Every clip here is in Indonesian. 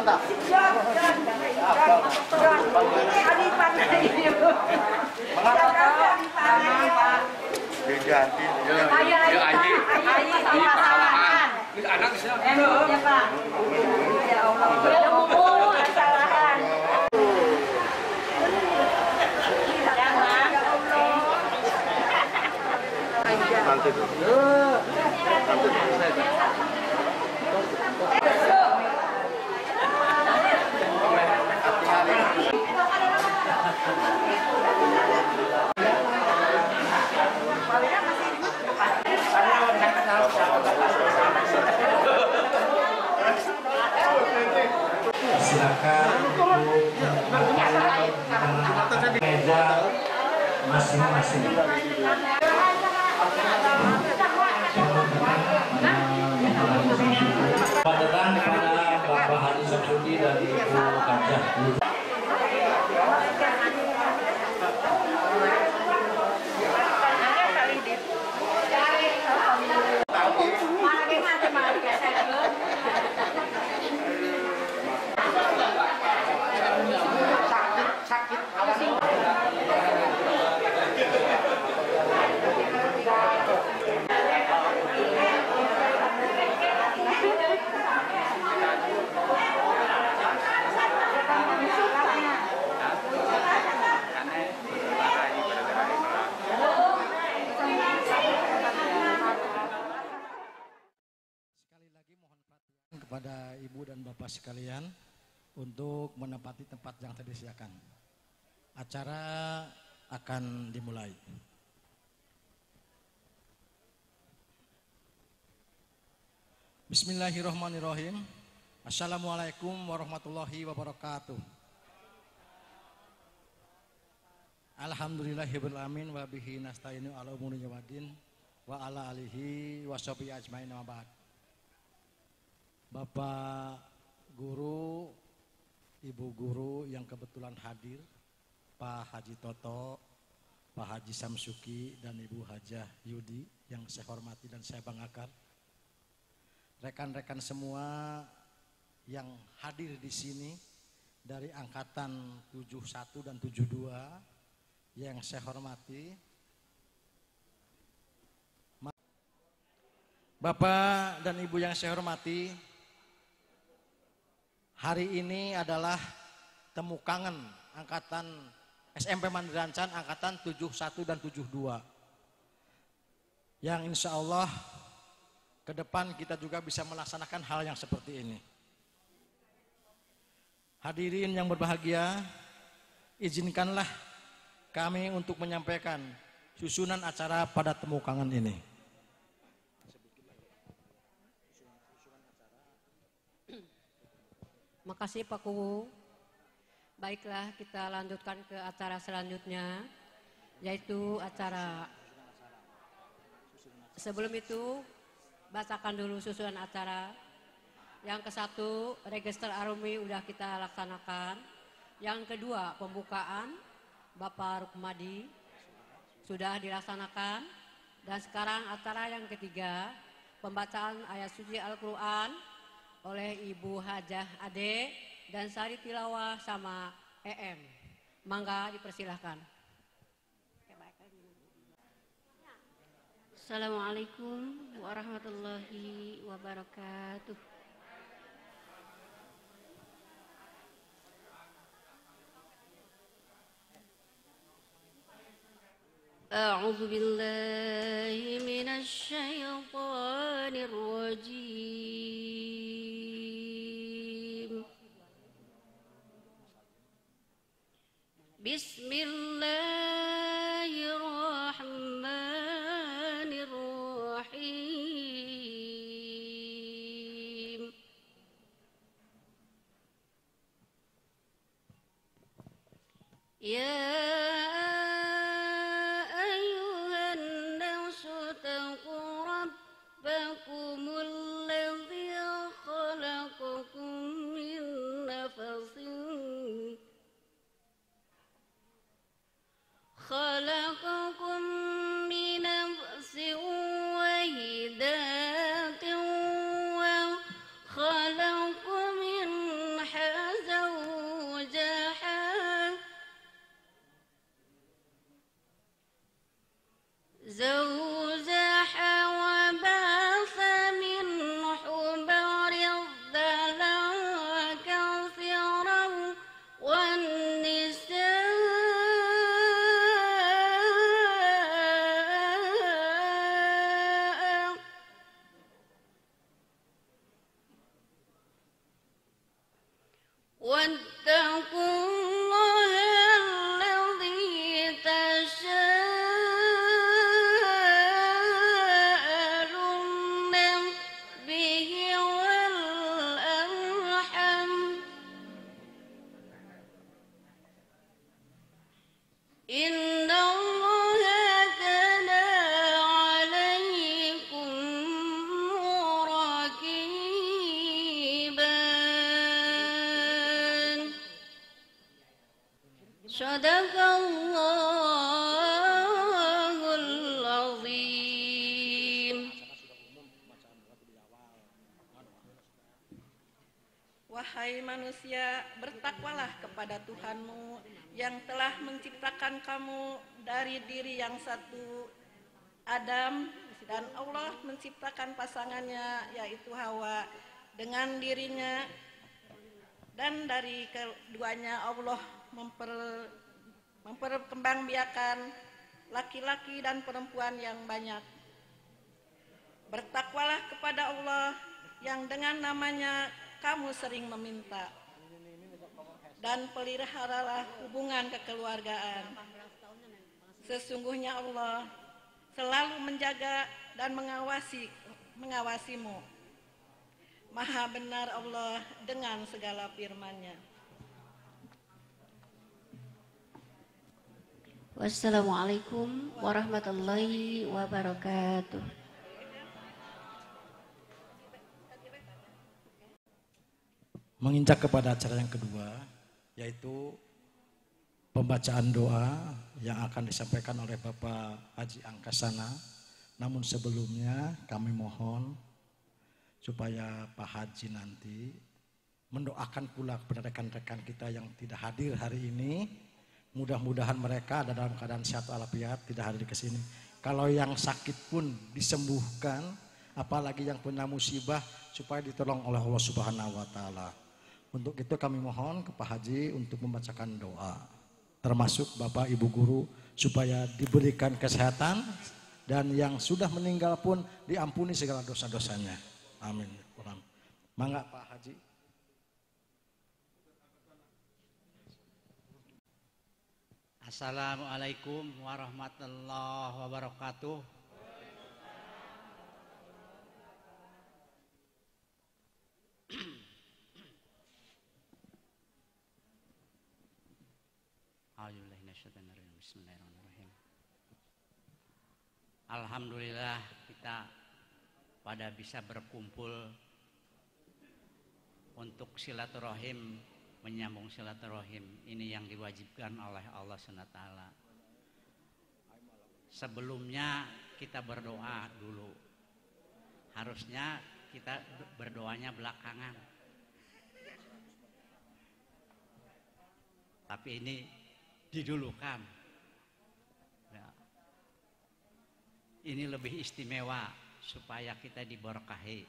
Nanti dulu. Silakan meja masing-masing. Selamat datang kepada Bapak Haji Samsudi dan Ibu Hajah. Kepada ibu dan bapak sekalian untuk menempati tempat yang tadi disediakan. Acara akan dimulai. Bismillahirrahmanirrahim. Assalamualaikum warahmatullahi wabarakatuh. Alhamdulillahirabbil alamin wa bihi nasta'inu ala umuri waddin wa ala alihi washabihi ajmain wa ba'd. Bapak guru, ibu guru yang kebetulan hadir, Pak Haji Toto, Pak Haji Samsuki, dan Ibu Hajah Yudi yang saya hormati dan saya banggakan. Rekan-rekan semua yang hadir di sini dari angkatan 71 dan 72 yang saya hormati. Bapak dan Ibu yang saya hormati, hari ini adalah temu kangen angkatan SMP Mandiranchan angkatan 71 dan 72. Yang insya Allah ke depan kita juga bisa melaksanakan hal yang seperti ini. Hadirin yang berbahagia, izinkanlah kami untuk menyampaikan susunan acara pada temu kangen ini. Makasih Pak Kuwu. Baiklah, kita lanjutkan ke acara selanjutnya, yaitu acara. Sebelum itu, bacakan dulu susunan acara. Yang ke-1, register alumni udah kita laksanakan. Yang kedua, pembukaan Bapak Rukmadi sudah dilaksanakan. Dan sekarang acara yang ketiga, pembacaan ayat suci Al-Quran oleh Ibu Hajah Ade dan Sari Tilawah sama EM. Mangga dipersilahkan. Assalamualaikum warahmatullahi wabarakatuh. A'udzu billahi minasy syaithanir rajim. Bismillahirrahmanirrahim. Ya خلقكم من نفس واحدة وخلق منها واتقوا الله الذي تساءلون به والأرحام إن الله كان عليكم رقيبا صدق الله العظيم. Wahai manusia, bertakwalah kepada Tuhanmu yang telah menciptakan kamu dari diri yang satu, Adam, dan Allah menciptakan pasangannya yaitu Hawa dengan dirinya, dan dari keduanya Allah memperkembangbiakan laki-laki dan perempuan yang banyak. Bertakwalah kepada Allah yang dengan namanya kamu sering meminta, dan peliharalah hubungan kekeluargaan. Sesungguhnya Allah selalu menjaga dan mengawasimu. Maha benar Allah dengan segala firman-Nya. Wassalamualaikum warahmatullahi wabarakatuh. Menginjak kepada acara yang kedua, yaitu pembacaan doa yang akan disampaikan oleh Bapak Haji Angkasana. Namun sebelumnya kami mohon supaya Pak Haji nanti mendoakan pula kepada rekan-rekan kita yang tidak hadir hari ini. Mudah-mudahan mereka ada dalam keadaan sehat walafiat, tidak hadir ke sini. Kalau yang sakit pun disembuhkan, apalagi yang punya musibah supaya ditolong oleh Allah Subhanahu wa taala. Untuk itu kami mohon ke Pak Haji untuk membacakan doa, termasuk Bapak Ibu Guru, supaya diberikan kesehatan dan yang sudah meninggal pun diampuni segala dosa-dosanya. Amin. Mangga Pak Haji. Assalamualaikum warahmatullahi wabarakatuh. Bismillahirrahmanirrahim. Alhamdulillah kita pada bisa berkumpul untuk silaturahim, menyambung silaturahim ini yang diwajibkan oleh Allah SWT. Sebelumnya kita berdoa dulu. Harusnya kita berdoanya belakangan. Tapi ini didulukan. Ya. Ini lebih istimewa supaya kita diberkahi.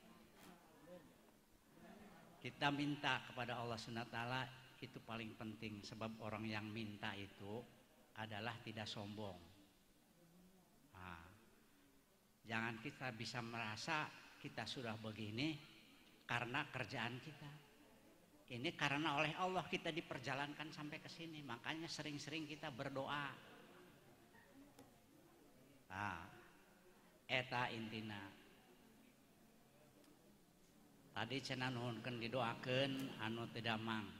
Kita minta kepada Allah SWT itu paling penting, sebab orang yang minta itu adalah tidak sombong. Nah, jangan kita bisa merasa kita sudah begini karena kerjaan kita. Ini karena oleh Allah kita diperjalankan sampai ke sini, makanya sering-sering kita berdoa. Nah, eta intina. Tadi cenah nuhunkeun didoakeun anu teu damang.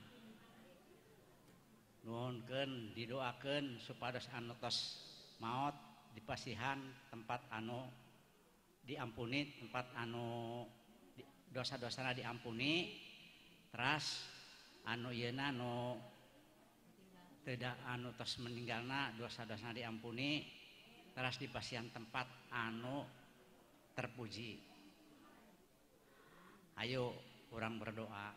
Nuhunkeun didoakeun supados anu tos maot dipasihan tempat anu diampuni, tempat anu dosa-dosana diampuni. Teras anu yeuna anu tidak anu tos meninggalna dosa-dosana diampuni, teras dipasihan tempat anu terpuji. Ayo orang berdoa.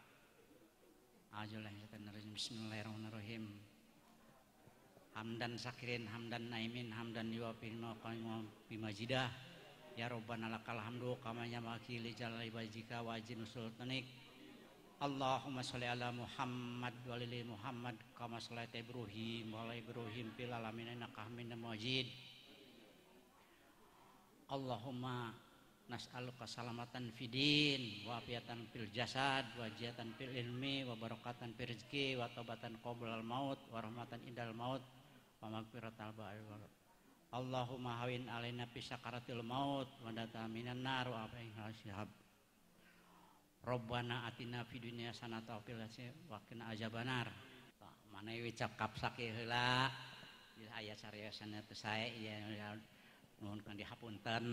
Bismillahirrahmanirrahim. Hamdan sakirin, hamdan naimin, hamdan yuwafin maqam bimajidah. Ya Rabbana lakal hamdu kama yamaki li jalali wajhika wa ajin sultanik. Allahumma sholli ala Muhammad wa ali Muhammad kama shallaita Ibrahim wa ala Ibrahim fil alamin innaka Hamidum Majid. Allahumma nas'aluka salamatan fidin wa afiatan fil jasad wa jihatan fil ilmi wa barakatan fil rizki wa taubatan qoblal maut wa rahmatan indal maut wa magfiratal ba'il. Allahumma hawin alaina fi sakaratil maut wa data minan nar wa afi'al syihab. Rabbana atina fid dunya hasanatan wa fil akhirati wa qina azabannar. Mana wicak kapsak heula di aya sariosana teh sae ya nuhun kan dihapunten.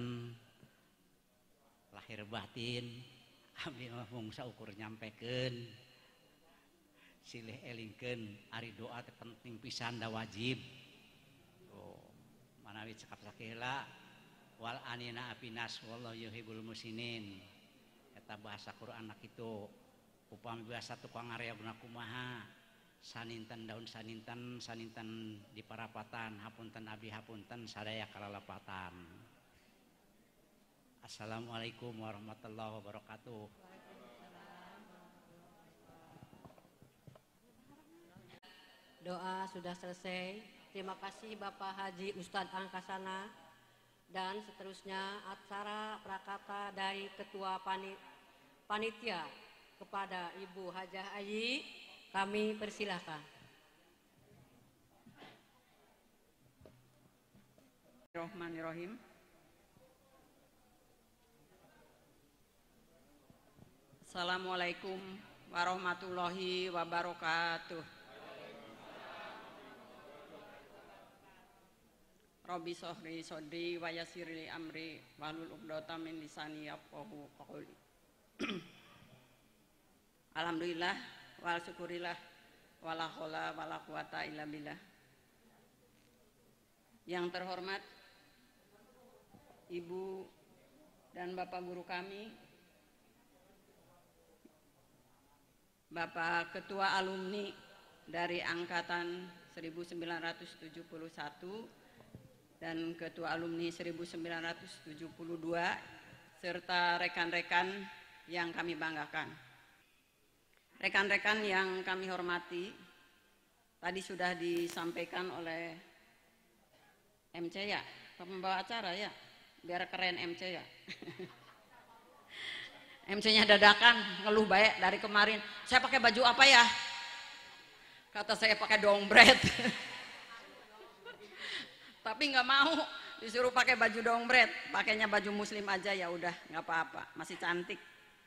Lahir batin abdi mah mung saukur nyampekeun silih elingkeun ari doa teh penting pisan da wajib. Oh, manawi cekap sakeula wal anina apinas wallahu yuhibbul musinin. Eta bahasa Quran kitu. Upami bahasa tukang ngareogna kumaha? Saninten daun saninten di parapatan, hapunten abdi hapunten sadaya kalalapatan. Assalamualaikum warahmatullahi wabarakatuh. Doa sudah selesai. Terima kasih Bapak Haji Ustadz Angkasana dan seterusnya acara prakata dari Ketua Panitia kepada Ibu Hajah Ayi kami persilahkan. Bismillahirrahmanirrahim. Assalamualaikum warahmatullahi wabarakatuh. Rabbi sahri sodri wa yassirli amri wahlul 'uqdatam min lisani yafqahu qawli. Alhamdulillah wal syukurillah wala haula wala quwata illa billah. Yang terhormat Ibu dan Bapak guru kami, Bapak Ketua Alumni dari Angkatan 1971 dan Ketua Alumni 1972 serta rekan-rekan yang kami banggakan. Rekan-rekan yang kami hormati, tadi sudah disampaikan oleh MC ya, pembawa acara ya, biar keren MC ya. MC-nya dadakan, ngeluh baik dari kemarin. Saya pakai baju apa ya? Kata saya pakai dongbret. Tapi nggak mau, disuruh pakai baju dongbret. Pakainya baju muslim aja ya udah, nggak apa-apa, masih cantik.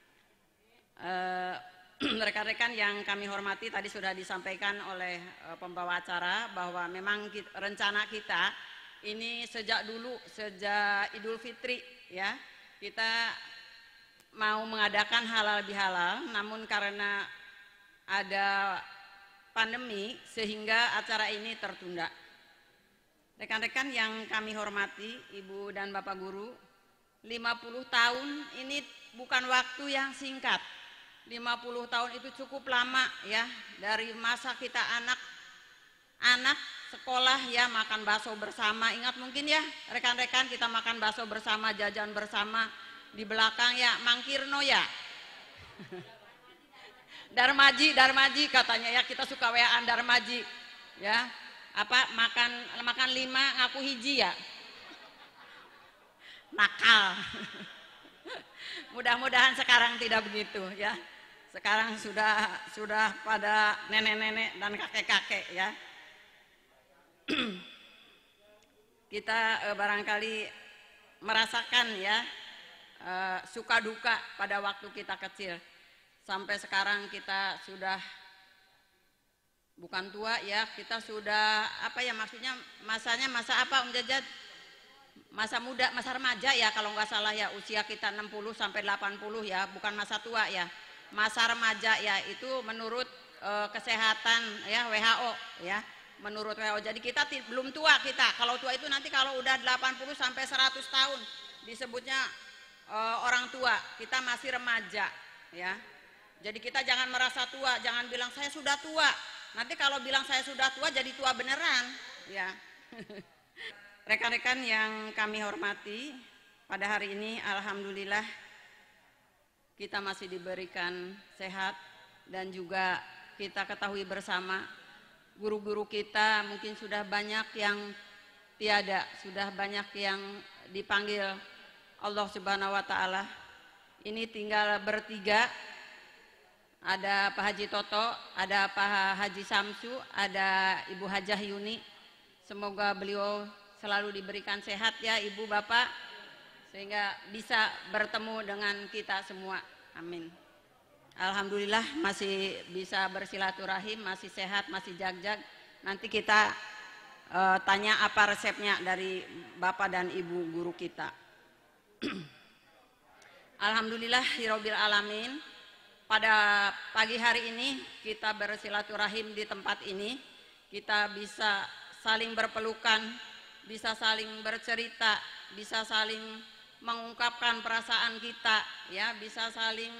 Rekan-rekan yang kami hormati, tadi sudah disampaikan oleh pembawa acara bahwa memang rencana kita ini sejak dulu, sejak Idul Fitri ya, kita mau mengadakan halal bihalal, namun karena ada pandemi sehingga acara ini tertunda. Rekan-rekan yang kami hormati, Ibu dan Bapak Guru, 50 tahun ini bukan waktu yang singkat. 50 tahun itu cukup lama ya, dari masa kita anak sekolah ya, makan bakso bersama. Ingat mungkin ya rekan-rekan, kita makan bakso bersama, jajan bersama. Di belakang ya Mang Kirno ya. Darmaji katanya ya, kita suka WA-an Darmaji ya. Apa makan 5 ngaku hiji ya. Nakal. Mudah-mudahan sekarang tidak begitu ya. Sekarang sudah pada nenek-nenek dan kakek-kakek ya. Kita barangkali merasakan ya suka duka pada waktu kita kecil. Sampai sekarang kita sudah bukan tua ya, kita sudah apa ya, maksudnya masanya masa apa Om Jajat? Masa muda, masa remaja ya kalau nggak salah ya, usia kita 60 sampai 80 ya, bukan masa tua ya. Masa remaja ya, itu menurut kesehatan ya WHO ya, menurut WHO. Jadi kita belum tua kita. Kalau tua itu nanti kalau udah 80 sampai 100 tahun disebutnya orang tua. Kita masih remaja ya. Jadi kita jangan merasa tua, jangan bilang saya sudah tua. Nanti kalau bilang saya sudah tua jadi tua beneran ya. Rekan-rekan yang kami hormati, pada hari ini alhamdulillah kita masih diberikan sehat, dan juga kita ketahui bersama guru-guru kita mungkin sudah banyak yang tiada, sudah banyak yang dipanggil Allah Subhanahu wa taala. Ini tinggal bertiga. Ada Pak Haji Toto, ada Pak Haji Samsu, ada Ibu Hajah Yuni. Semoga beliau selalu diberikan sehat ya Ibu Bapak, sehingga bisa bertemu dengan kita semua. Amin. Alhamdulillah masih bisa bersilaturahim, masih sehat, masih jag-jag. Nanti kita tanya apa resepnya dari Bapak dan Ibu guru kita. Alhamdulillahirabbil alamin. Pada pagi hari ini kita bersilaturahim di tempat ini, kita bisa saling berpelukan, bisa saling bercerita, bisa saling mengungkapkan perasaan kita, ya, bisa saling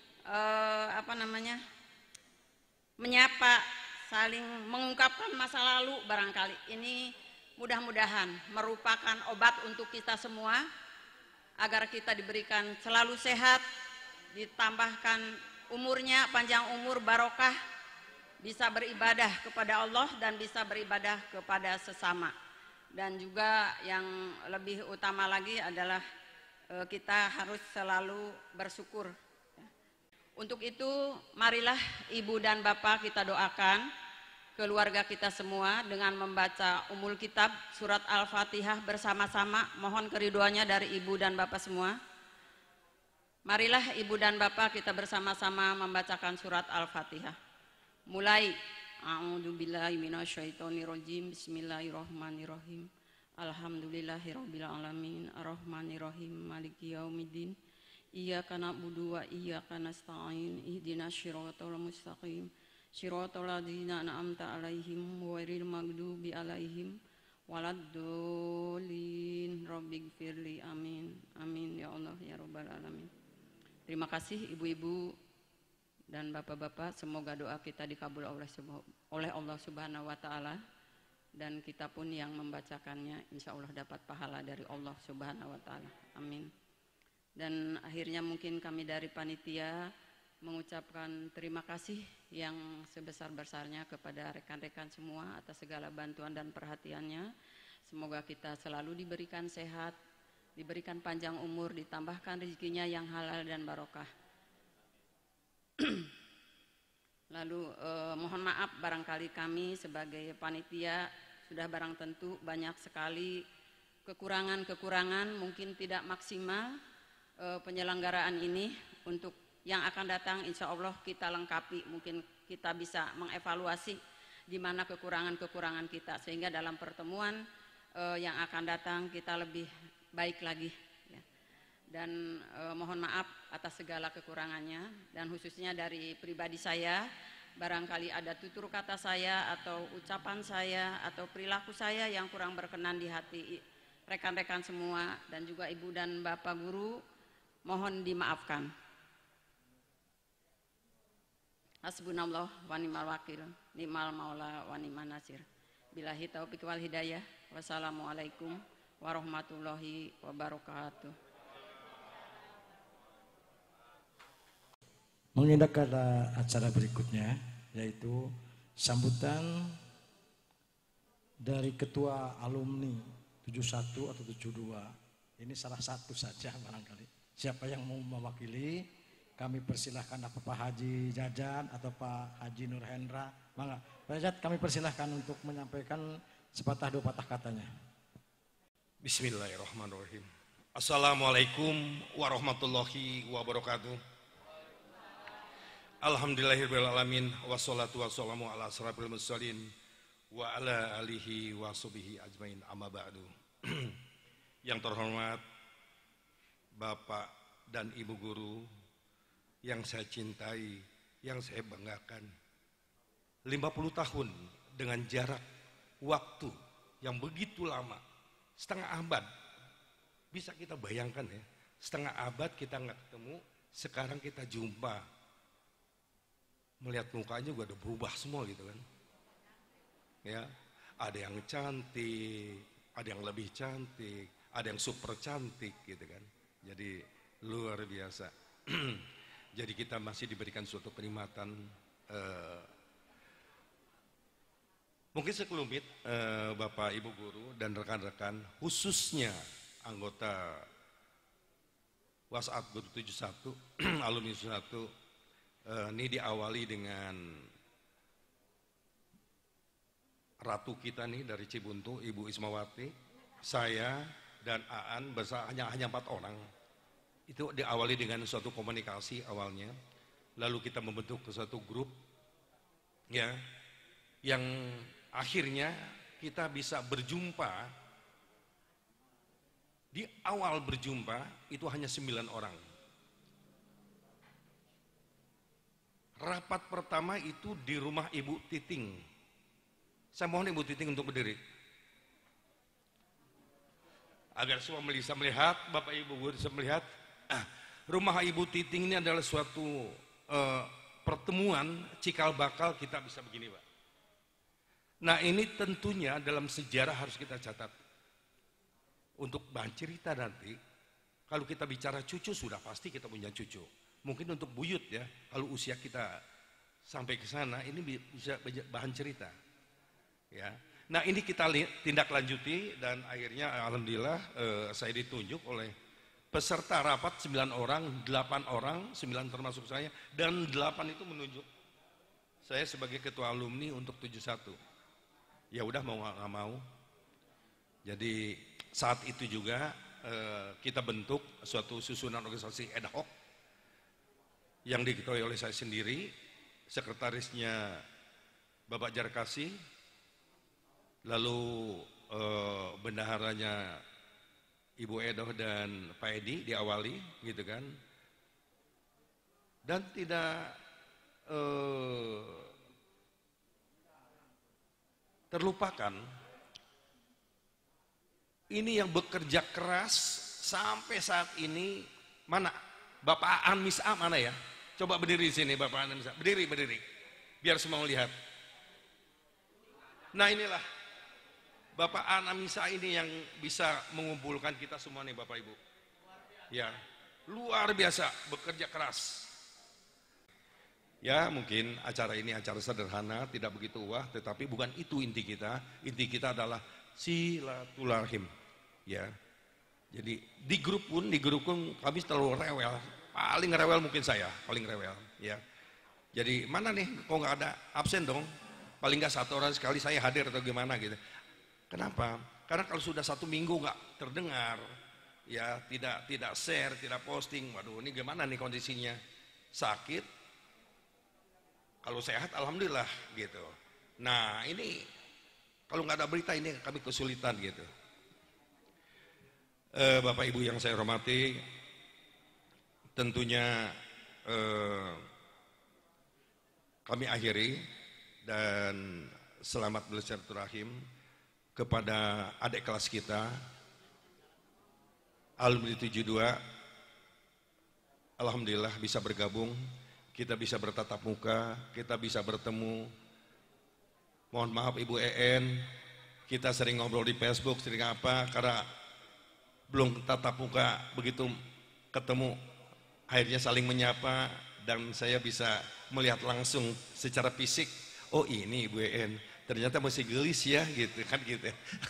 menyapa, saling mengungkapkan masa lalu barangkali. Ini mudah-mudahan merupakan obat untuk kita semua agar kita diberikan selalu sehat, ditambahkan umurnya, panjang umur, barokah, bisa beribadah kepada Allah dan bisa beribadah kepada sesama. Dan juga yang lebih utama lagi adalah kita harus selalu bersyukur. Untuk itu marilah Ibu dan Bapak kita doakan keluarga kita semua dengan membaca Ummul Kitab surat Al-Fatihah bersama-sama. Mohon keriduannya dari Ibu dan Bapak semua. Marilah Ibu dan Bapak kita bersama-sama membacakan surat Al-Fatihah. Mulai. A'udzubillahi minasyaitonirrajim. Bismillahirrahmanirrahim. Alhamdulillahirabbil alamin. Arrahmanirrahim. Maliki yaumiddin. Iyyaka na'budu wa iyyaka nasta'in. Ihdinas shiratal mustaqim. Shiratal ladzina an'amta 'alaihim ghairil maghdubi 'alaihim waladdallin. Rabbighfirli. Amin. Amin ya Allah ya rabbal alamin. Terima kasih ibu-ibu dan bapak-bapak, semoga doa kita dikabul oleh Allah Subhanahu wa taala, dan kita pun yang membacakannya insya Allah dapat pahala dari Allah Subhanahu wa taala. Amin. Dan akhirnya mungkin kami dari panitia mengucapkan terima kasih yang sebesar-besarnya kepada rekan-rekan semua atas segala bantuan dan perhatiannya. Semoga kita selalu diberikan sehat, diberikan panjang umur, ditambahkan rezekinya yang halal dan barokah. Lalu mohon maaf barangkali kami sebagai panitia sudah barang tentu banyak sekali kekurangan-kekurangan, mungkin tidak maksimal penyelenggaraan ini. Untuk yang akan datang insya Allah kita lengkapi, mungkin kita bisa mengevaluasi di mana kekurangan-kekurangan kita, sehingga dalam pertemuan yang akan datang kita lebih baik lagi ya. Dan mohon maaf atas segala kekurangannya, dan khususnya dari pribadi saya, barangkali ada tutur kata saya atau ucapan saya atau perilaku saya yang kurang berkenan di hati rekan-rekan semua dan juga ibu dan bapak guru, mohon dimaafkan. Hasbunallah wa ni'mal wakil, ni'mal maula wa ni'man nasir. Billahi taufiq wal hidayah. Wassalamualaikum warahmatullahi wabarakatuh. Mengindak ke acara berikutnya, yaitu sambutan dari ketua alumni 71 atau 72. Ini salah satu saja barangkali. Siapa yang mau mewakili, kami persilahkan apa Pak Haji Jajan atau Pak Haji Nur Hendra. Mangga, Pak Jad, kami persilahkan untuk menyampaikan sepatah dua patah katanya. Bismillahirrahmanirrahim. Assalamualaikum warahmatullahi wabarakatuh. Alhamdulillahirabbil alamin, wassalatu wassalamu ala asyrafil mursalin wa ala alihi washabihi ajmain, amma ba'du. Yang terhormat Bapak dan Ibu guru yang saya cintai, yang saya banggakan. 50 tahun dengan jarak waktu yang begitu lama, setengah abad. Bisa kita bayangkan ya, setengah abad kita nggak ketemu, sekarang kita jumpa. Melihat mukanya juga udah berubah semua gitu kan. Ya, ada yang cantik, ada yang lebih cantik, ada yang super cantik gitu kan. Jadi luar biasa. Jadi kita masih diberikan suatu peringatan. Mungkin sekelumit Bapak Ibu guru dan rekan-rekan, khususnya anggota WhatsApp Grup 71 alumni 71 ini diawali dengan ratu kita nih dari Cibuntu, Ibu Ismawati, saya dan Aan hanya 4 orang. Itu diawali dengan suatu komunikasi awalnya, lalu kita membentuk suatu grup ya, yang akhirnya kita bisa berjumpa. Di awal berjumpa itu hanya 9 orang. Rapat pertama itu di rumah Ibu Titing. Saya mohon Ibu Titing untuk berdiri. Agar semua bisa melihat, Bapak Ibu bisa melihat. Rumah Ibu Titing ini adalah suatu pertemuan cikal bakal kita bisa begini, Pak. Nah, ini tentunya dalam sejarah harus kita catat. Untuk bahan cerita nanti, kalau kita bicara cucu sudah pasti kita punya cucu. Mungkin untuk buyut ya, kalau usia kita sampai ke sana, ini bisa bahan cerita. Ya, nah ini kita tindak lanjuti dan akhirnya alhamdulillah saya ditunjuk oleh peserta rapat 9 orang, 8 orang, 9 termasuk saya, dan 8 itu menunjuk saya sebagai ketua alumni untuk 71. Ya udah mau nggak mau. Jadi saat itu juga kita bentuk suatu susunan organisasi ad hoc yang diketuai oleh saya sendiri, sekretarisnya Bapak Jarkasi, lalu bendaharanya Ibu Edoh dan Pak Edi diawali gitu kan. Dan tidak terlupakan, ini yang bekerja keras sampai saat ini, mana Bapak Aan Mis'a mana ya? Coba berdiri di sini Bapak Aan Mis'a, berdiri, biar semua melihat. Nah inilah Bapak Aan Mis'a ini yang bisa mengumpulkan kita semua nih Bapak Ibu. Ya, luar biasa bekerja keras. Ya mungkin acara ini acara sederhana, tidak begitu wah, tetapi bukan itu inti kita. Inti kita adalah silaturahim. Ya, jadi di grup pun kami terlalu rewel, paling rewel mungkin saya, paling rewel. Ya, jadi mana nih, kok nggak ada absen dong? Paling nggak 1 orang sekali saya hadir atau gimana gitu. Kenapa? Karena kalau sudah 1 minggu nggak terdengar, ya tidak share, tidak posting, waduh ini gimana nih kondisinya? Sakit? Kalau sehat, alhamdulillah gitu. Nah ini kalau nggak ada berita ini kami kesulitan gitu. Bapak Ibu yang saya hormati, tentunya kami akhiri dan selamat bersilaturahim kepada adik kelas kita alumni 72. Alhamdulillah bisa bergabung, kita bisa bertatap muka, kita bisa bertemu. Mohon maaf Ibu EN, kita sering ngobrol di Facebook, sering apa, karena belum tatap muka, begitu ketemu akhirnya saling menyapa dan saya bisa melihat langsung secara fisik, oh ini Ibu EN, ternyata masih gelis ya gitu kan gitu.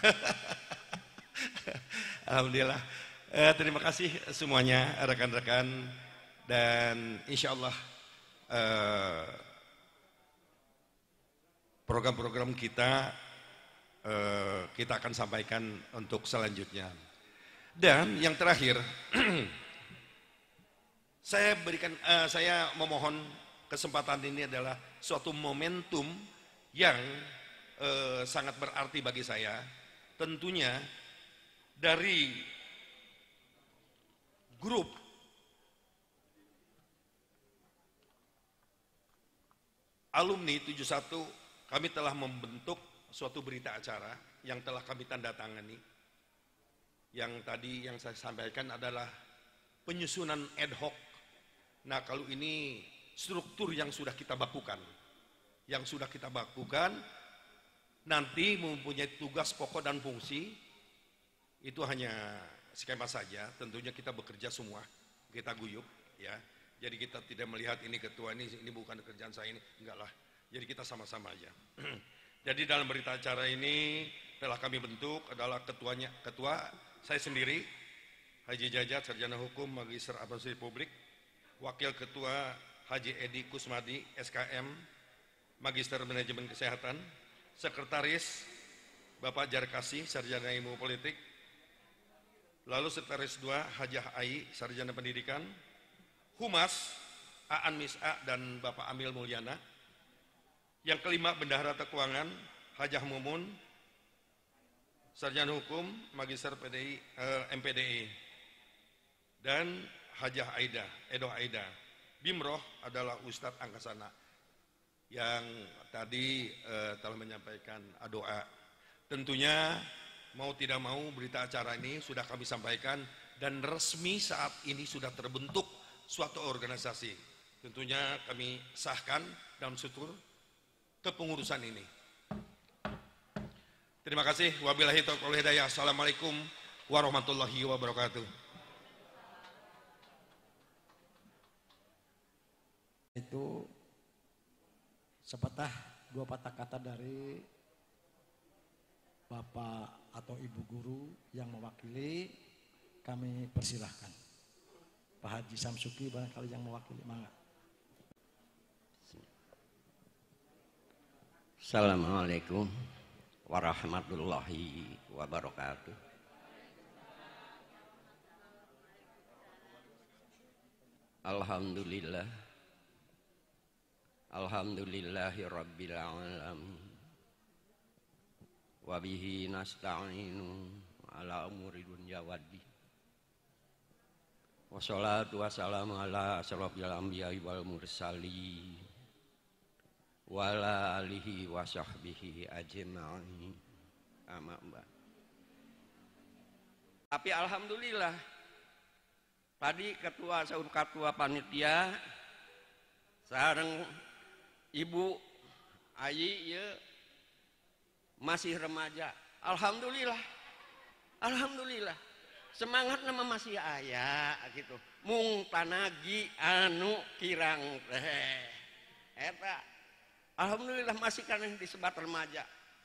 Alhamdulillah. Terima kasih semuanya rekan-rekan, dan insya Allah program-program kita akan sampaikan untuk selanjutnya. Dan yang terakhir, saya memohon kesempatan ini adalah suatu momentum yang sangat berarti bagi saya. Tentunya dari grup alumni 71 kami telah membentuk suatu berita acara yang telah kami tanda tangani. Yang tadi yang saya sampaikan adalah penyusunan ad hoc. Nah kalau ini struktur yang sudah kita bakukan. Yang sudah kita bakukan nanti mempunyai tugas pokok dan fungsi. Itu hanya skema saja, tentunya kita bekerja semua, kita guyup ya. Jadi kita tidak melihat ini ketua ini bukan kerjaan saya ini, enggak lah. Jadi kita sama-sama aja. Jadi dalam berita acara ini telah kami bentuk adalah ketua saya sendiri, Haji Jajat, Sarjana Hukum, Magister Administrasi Publik, Wakil Ketua Haji Edi Kusmadi, SKM, Magister Manajemen Kesehatan, Sekretaris Bapak Jarkasi, Sarjana Ilmu Politik, lalu Sekretaris 2 Hajah Ai, Sarjana Pendidikan, Humas Aan Mis'a dan Bapak Amil Mulyana, yang kelima Bendahara Keuangan Hajah Mumun, Sarjana Hukum, Magister MPDI, dan Hajah Aida, Edoh Aida. Bimroh adalah Ustadz Angkasana yang tadi telah menyampaikan doa. Tentunya mau tidak mau berita acara ini sudah kami sampaikan dan resmi saat ini sudah terbentuk suatu organisasi. Tentunya kami sahkan dalam struktur kepengurusan ini. Terima kasih. Wabillahi taufiq wal hidayah. Assalamualaikum warahmatullahi wabarakatuh. Itu sepatah dua patah kata dari Bapak atau Ibu Guru yang mewakili, kami persilahkan. Pak Haji Samsuki barangkali yang mewakili, mangga. Assalamualaikum warahmatullahi wabarakatuh. Alhamdulillah. Alhamdulillahi rabbil alamin. Wa bihi nasta'inu ala umuri dunya waddin. Wassalatu wassalamu ala asrofil anbiya'i wal mursalin wa ala alihi wa sahbihi ajma'in. Amma ba'd. Tapi alhamdulillah tadi ketua panitia sareng Ibu Ayi ya masih remaja. Alhamdulillah. Alhamdulillah. Semangat nama masih aya gitu. Mung tanagi anu kirang teh. Eta alhamdulillah masih kan disebat remaja.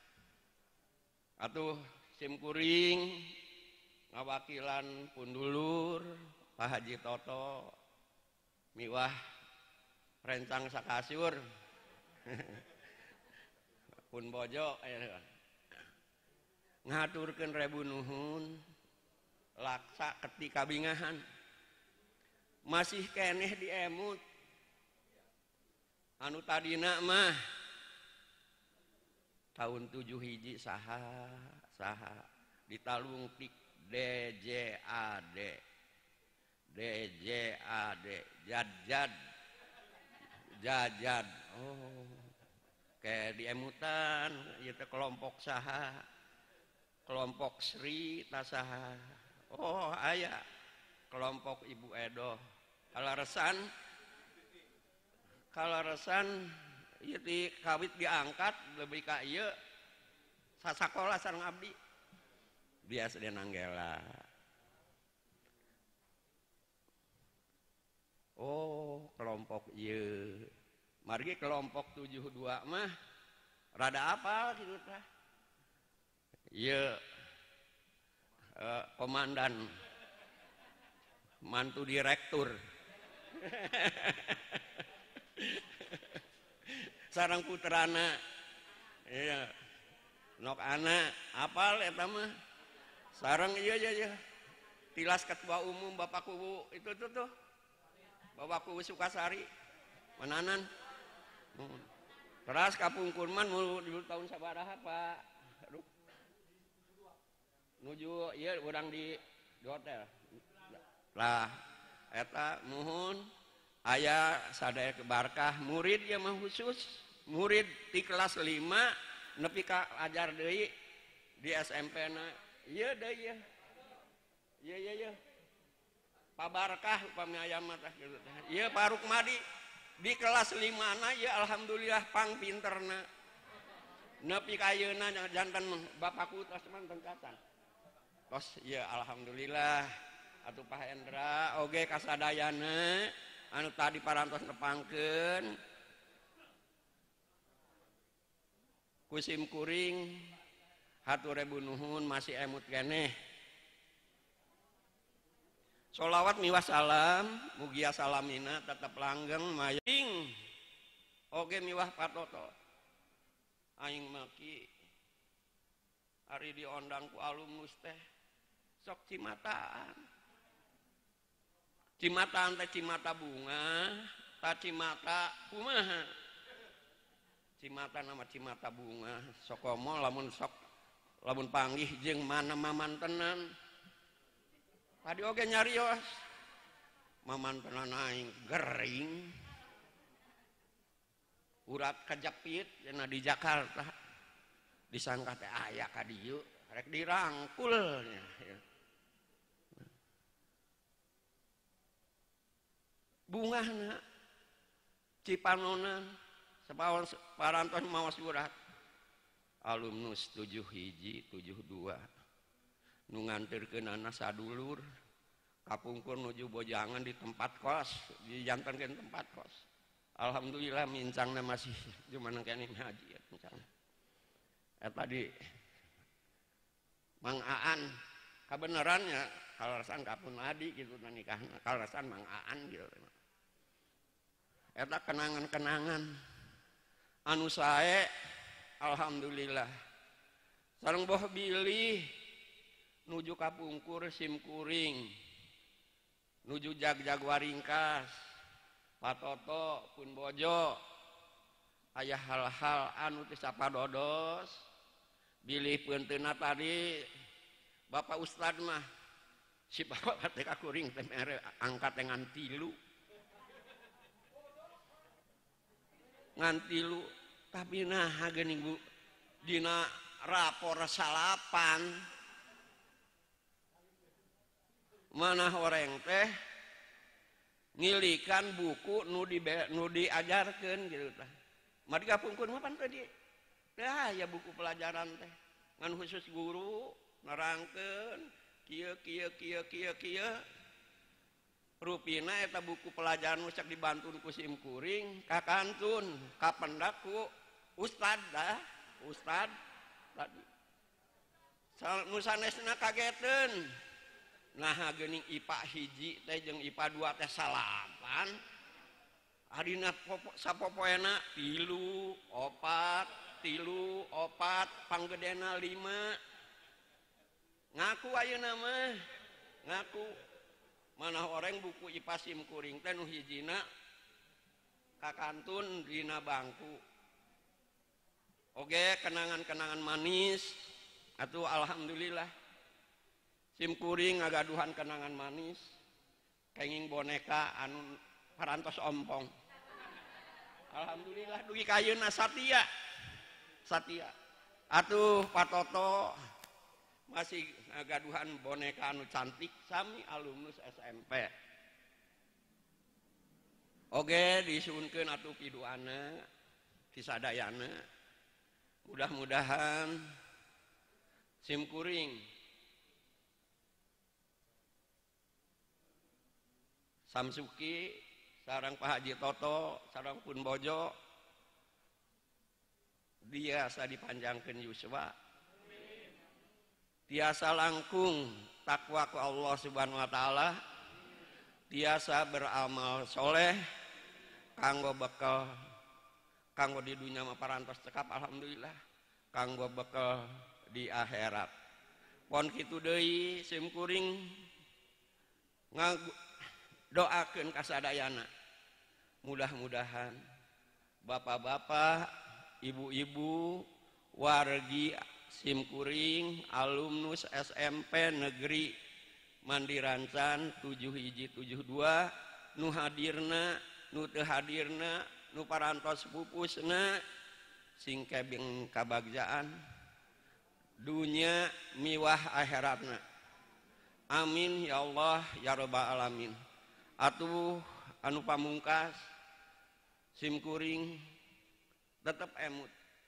Atuh simkuring ngawakilan Pundulur Pak Haji Toto miwah rencang sakasur pun bojo ngaturkeun rebu nuhun laksa ketika bingahan masih keneh diemut anu tadina mah tahun 7 hiji saha ditalungtik DJAD jajad oh kayak diemutan itu kelompok saha kelompok Sri tasaha oh aya kelompok Ibu Edo kalaresan ieu di kawit diangkat lebih ka ieu sasakola sareng abdi biasa dia nanggela. Oh kelompok ieu margi kelompok 72 mah rada apal gitu tah ieu komandan mantu direktur sareng puterana iya nok anak apal eta mah sareng iya tilas ketua umum Bapak Kubu itu tuh Bapak Kubu Sukasari mananan teras kapungkurman mulu di tahun sabaraha Pak aduh nuju iya urang di hotel lah eta muhun aya sadaya kebarkah murid ya mah khusus murid di kelas 5 nepi ka ajar deui di SMP na ieu deui iya Pak Barkah upami aya mah tah kitu tah ieu Pak Rukmadi di kelas 5 na ya alhamdulillah pang pinterna nepi ka ayeuna janten bapakku tos manten katan tos ieu alhamdulillah atuh Pak Hendra oge kasadayana anu tadi parantos nepangkeun kusim kuring hatur rebu nuhun masih emut keneh Sholawat miwah salam, mugia salamina tetap langgeng maying. Oge miwah patoto. Aing maki ari diondang ku alumnus teh sok cimataan. Cimataan teh cimata bunga, ta cimata kumaha? Cimata nama cimata bunga, sok komo lamun panggih jeung mana mamantenan. Tadi oge nyarios mamantenan aing gering urat kajepit cenah di Jakarta disangka teh aya ka dieu rek dirangkul nya bungahna cipanonan sapaon parantos maos surat alumnus 7172 nu nganterkeunana sadulur kapungkur nuju bojangan di tempat kos dijantankeun tempat kos. Alhamdulillah mincangna masih jumaneng kene haji ya mincangna. Eta di Mang Aan kabenerannya kalarasan kapun adi gitu nikahna kalarasan Mang Aan gitu. Eta kenangan-kenangan anu sae alhamdulillah. Sareng boh bilih nuju kapungkur simkuring nuju jag-jag waringkas patoto pun bojo aya hal-hal anu teu sapadodos bilih peunteuna tadi Bapak Ustad mah si bapak teh kakuring teh mere angkat dengan tilu ngan tilu tapi nah geuning Bu dina rapor salapan mana orang teh ngilikan buku nu diajarkeun gitu tah. Mari kapungkur mah pan tadi. Tah ya buku pelajaran teh. Ngan khusus guru nerangkeun kieu. Rupina eta buku pelajaran nu cek dibantun ku simkuring kakantun kapendak ku ustad dah, ustad tadi. Nu sanesna kageteun. Nah geuning IPA hiji teh jeung IPA 2 teh salapan adina sapopoena 3 4 panggedena 5 ngaku ayeuna mah ngaku manah orang buku IPA simkuring teh nu hijina kakantun dina bangku oge kenangan-kenangan manis atuh alhamdulillah simkuring ngagaduhan kenangan manis kenging boneka anu parantos ompong alhamdulillah dugi kayeuna satia atuh patoto masih ngagaduhan boneka anu cantik sami alumnus SMP oge disuunkeun atuh piduana kisadayana mudah-mudahan simkuring Samsuki sareng Pak Haji Toto sareng Pun Bojo biasa dipanjangkeun yuswa tiasa langkung takwa ku Allah Subhanahu wa taala tiasa beramal soleh kanggo bekal kanggo di dunya mah parantos cekap alhamdulillah kanggo bekal di akhirat pon kitu deui simkuring doakeun kasadayana mudah-mudahan bapak-bapak ibu-ibu wargi simkuring alumnus SMP negeri Mandirancan 7172 nu hadirna nu teu hadirna nu parantos pupusna sing kebing kabagjaan dunya miwah akhiratna amin ya Allah ya rabbal alamin. Atuh anu pamungkas simkuring tetep emut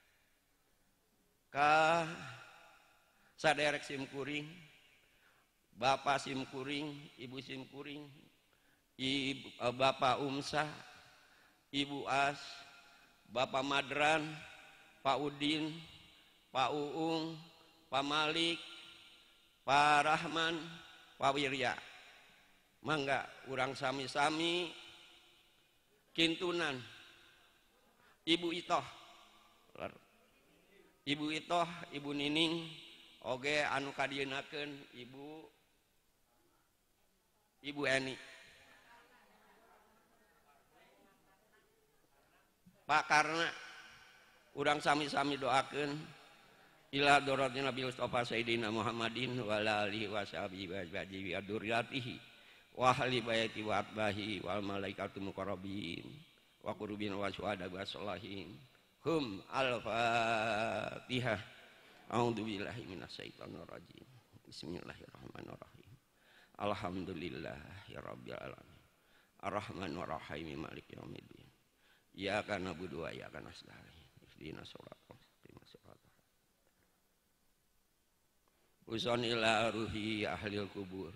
ka saderek simkuring bapak simkuring ibu simkuring bapak Umsah ibu As bapak Madran Pak Udin Pak Uung Pak Malik Pak Rahman Pak Wirya Mangga urang sami-sami kintunan Ibu Itoh, Ibu Nining, oge anu kadienakeun Ibu Eni. Pak karena urang sami-sami doakeun ila dorotin Nabi Mustafa Sayyidina Muhammadin wa ala alihi wa sahbihi wa azwajihi wa dzurriyyatihi wa ahli baiti wa atbahi wal malaikatu muqarrabin wa qurubin wa syuhada wa sholihin. Hum al-Fatihah. A'udzu billahi minasyaitonir rajim. Bismillahirrahmanirrahim. Alhamdulillahirabbil alamin. Arrahmanir rahim maliki yaumiddin. Iyyaka na'budu wa iyyaka nasta'in. Ihdinas siratal mustaqim. Uson ila ruhi ahlil kubur.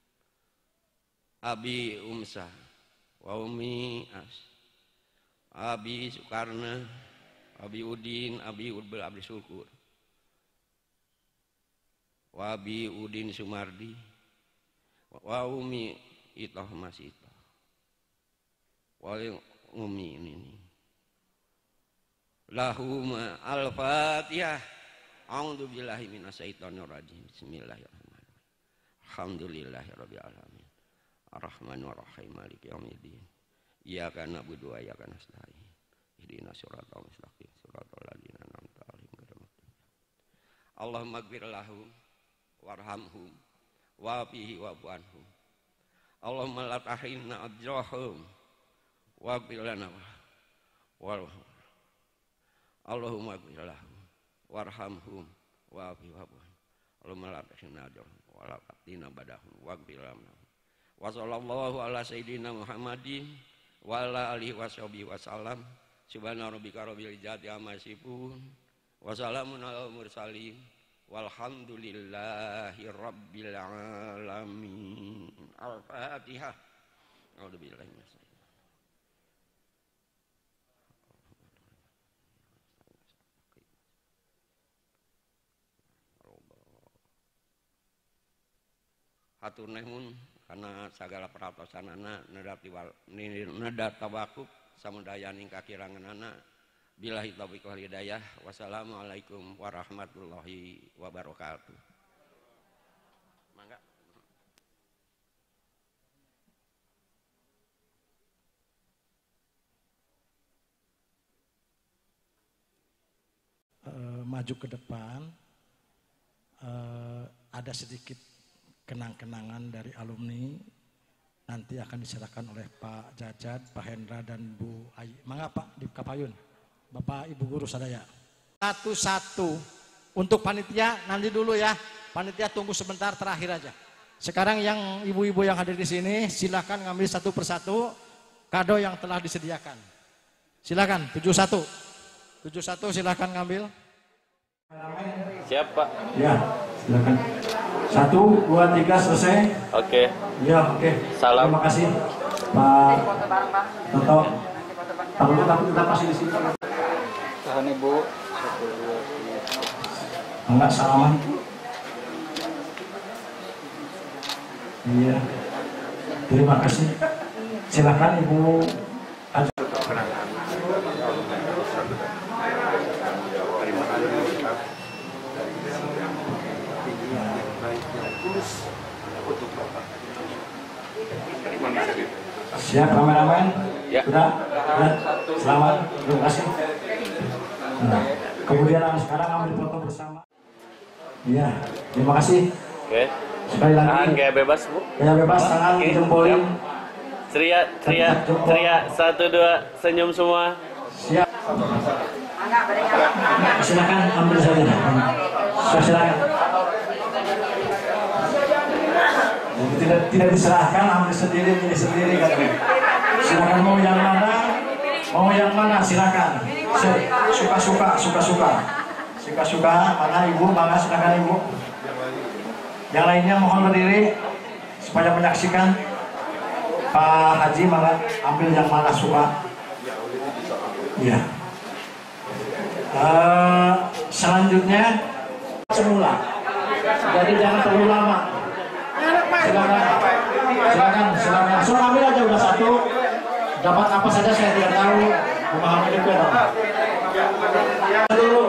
Abi Umsa wa Umi As. Abi Sukarna, Abi Udin, Abi Udbel, Abi Syukur. Wa Abi Udin Sumardi. Wa Umi Itoh Masito. Wa Umi ini. Lahuma al-Fatihah. A'udzu billahi minasyaitonir rajim. Bismillahirrahmanirrahim. Alhamdulillahirabbil alamin. Arrahmanir rahim maliki yaumiddin. Iyyaka na'budu wa iyyaka nasta'in. Ihdinas siratal mustaqim. Siratal ladzina an'amta 'alaihim ghairil maghdubi 'alaihim. Allahumma ighfir lahum warhamhum wa'afihi wa'fu anhum. Allahumma la tahrimna ajrahum waghfir lana warhamhum. Allahumma ighfir lahum warhamhum wa'afihi wa'fu anhum. Allahumma la tahrimna ajrahum wa la taftina badahum waghfir lana. Wa sallallahu ala sayyidina Muhammadin wa ala alihi washabihi wasallam. Subhana rabbika rabbil izzati amma yasifun wa salamun alal mursalin walhamdulillahi rabbil alamin. Al-Fatihah. A'udzu billahi minasyaitonir rajim. Hatur nuhun karena segala peratosanana nada tawakuf samudaya ning kakiranganana. Billahi taufiq wal hidayah. Wassalamualaikum warahmatullahi wabarakatuh. Mangga. Maju ke depan, ada sedikit kenang-kenangan dari alumni, nanti akan diserahkan oleh Pak Jajat, Pak Hendra, dan Bu Ayi. Mangga Pak di Kapayun, Bapak Ibu Guru sadaya. Satu-satu untuk panitia nanti dulu ya, panitia tunggu sebentar, terakhir aja. Sekarang yang ibu-ibu yang hadir di sini silakan ngambil satu persatu kado yang telah disediakan. Silakan 71 silakan ngambil. Siap Pak. Ya, silakan. 1, 2, 3 selesai. Oke. Ya, oke. Salam. Terima kasih Pak Toto. Tapi kita pasti di sini. Tahan Ibu. Enggak salaman. Iya. Terima kasih. Silakan Ibu. Siap kameramen? Ya. Sudah? Selamat, terima kasih. Nah, kemudian sekarang ambil foto bersama. Iya, terima kasih. Oke. Sekali lagi. Tangan kayak bebas Bu. Kayak bebas, tangan dijempolin. Ceria, 1, 2, senyum semua. Siap. Silakan ambil saja. Silakan. Tidak diserahkan, ambil sendiri, milih sendiri kan. Silakan mau yang mana silakan. Suka-suka mana Ibu, maka silakan Ibu. Yang lainnya mohon berdiri supaya menyaksikan. Pak Haji maka ambil yang mana suka. Iya. Selanjutnya semula. Jadi jangan terlalu lama. Silakan. Silakan. Langsung ambil aja udah satu. Dapat apa saja saya tidak tahu. Memahami itu ya. Dulu.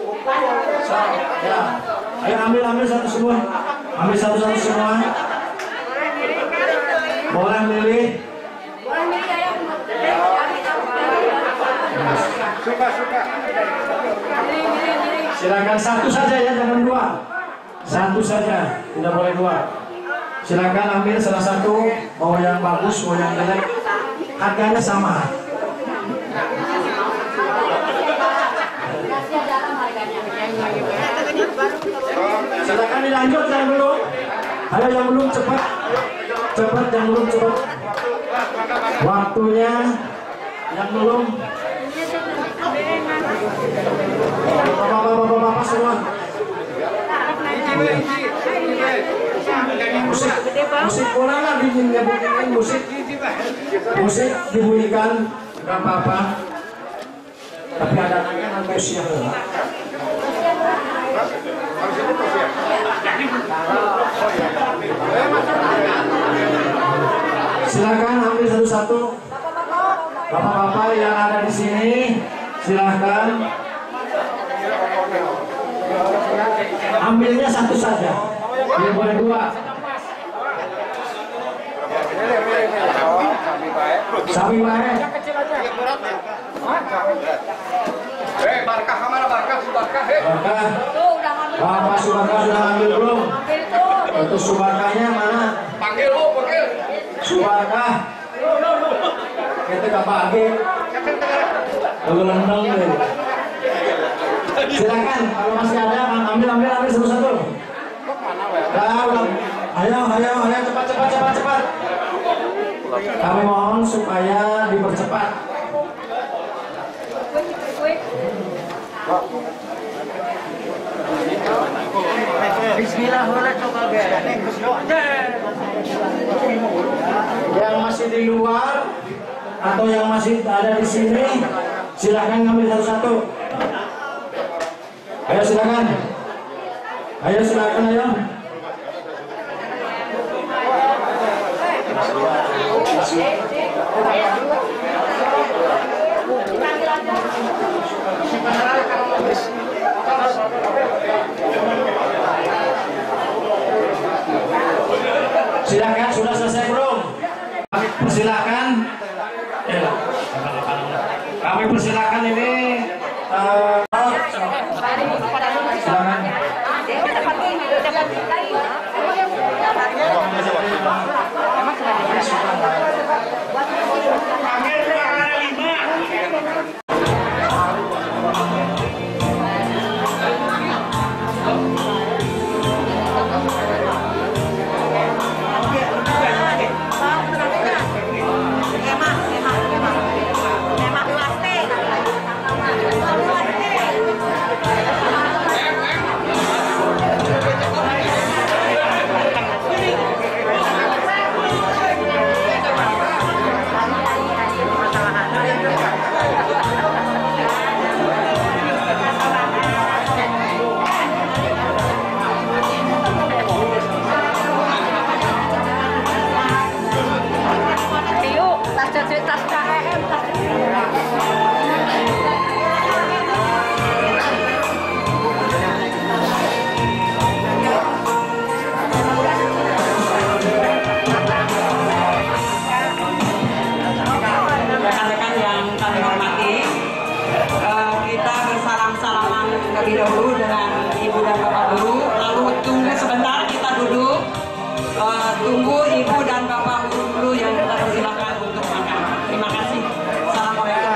Ya. Ayo ambil satu semua. Ambil satu-satu semua. Boleh milih. Suka. Silakan satu saja ya, jangan dua. Satu saja, tidak boleh dua. Silakan ambil salah satu, mau yang bagus, mau yang jelek. Harganya sama. Silakan dilanjut yang belum. Ayo yang belum cepat. Cepat yang belum cepat. Waktunya yang belum. Bapak-bapak semua. Musik bola lah dibunyikan musik dibunyikan nggak apa-apa. Tapi ada antusias. Silakan ambil satu-satu. Bapak-bapak yang ada di sini, silakan ambilnya satu saja. Tidak boleh dua. Sapi baik. Barkah kemana Barkah? Subarkah. Bapak Subarkah sudah ambil belum? Itu Subarkahnya mana? Panggil bu, panggil. Subarkah. Kita gak bagi. Lalu lendang deh. Silakan kalau masih ada ambil satu-satu. Ayo cepat. Kami mohon supaya dipercepat. Yang masih di luar atau yang masih ada di sini, silakan ngambil satu-satu. Ayo silakan. Ayo. Silakan, sudah selesai belum? Persilakan. Kami persilakan ini. Silakan. Terlebih dahulu dengan Ibu dan Bapak dulu, lalu tunggu sebentar, kita duduk, tunggu Ibu dan Bapak dulu yang kita persilakan untuk makan. Terima kasih. Assalamualaikum.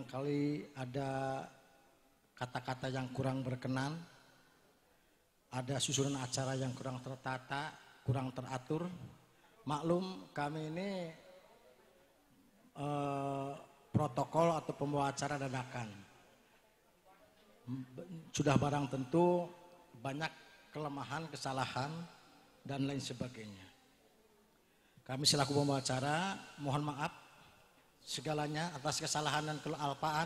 barangkali ada kata-kata yang kurang berkenan, ada susunan acara yang kurang tertata, kurang teratur. Maklum kami ini protokol atau pembawa acara dadakan. Sudah barang tentu banyak kelemahan, kesalahan, dan lain sebagainya. Kami selaku pembawa acara mohon maaf segalanya atas kesalahan dan kelalpaan.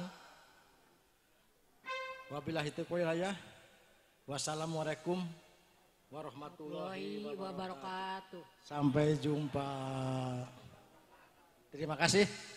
Wabillahi taufiq wal hidayah. Wassalamualaikum warahmatullahi wabarakatuh. Sampai jumpa. Terima kasih.